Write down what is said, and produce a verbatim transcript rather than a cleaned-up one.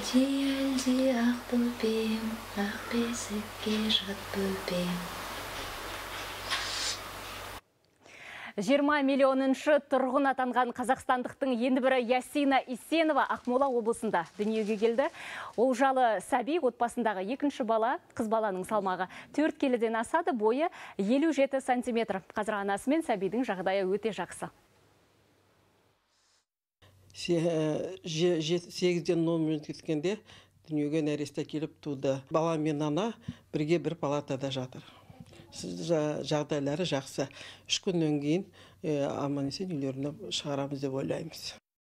Әлде ақ бөпем, ақ бесікке жат бөпем. жиырма миллионыншы тұрғын атанған қазақстандықтың енді бірі Ясина Исенова Ақмола облысында дүниеге келді. Ол жалы сәби отбасындағы екінші бала, қыз баланың салмағы төрт келіден асады, бойы елу жеті сантиметр. Қазір анасы мен сәбидің жағдайы өте жақсы. сегізден он минут кеткенде дүниеге нәресте келіп туды. Бала мен ана бірге бір палатада жатыр. Жағдайлары жақсы. Үш күннен кейін аман-есен үйлеріне шығарамыз деп ойлаймыз.